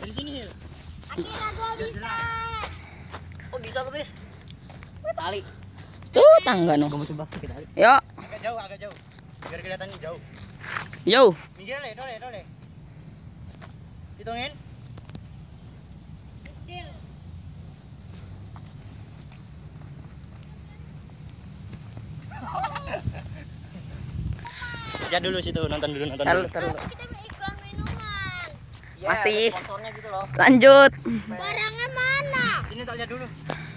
Di sini, Hil. Akhirnya gua bisa. Oh bisa tuh bis. Tali. Tuh tangga no. Gua mau coba kita tali. Yuk. Agak jauh. Biar kelihatan jauh. Yo. Minggir le, dole. Hitungin. Ya dulu situ, nonton dulu. Taruh. Kita mau iklan minuman. Masih. Sponsornya gitu loh. Lanjut. Barangnya mana? Sini tak lihat dulu.